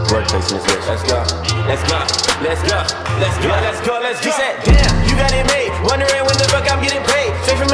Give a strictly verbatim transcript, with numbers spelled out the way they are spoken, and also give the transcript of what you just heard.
workplace in this bitch. Let's go, let's go, let's go, let's go, let's go, let's go. She said, damn, you got it made. Wondering when the fuck I'm getting paid. Straight from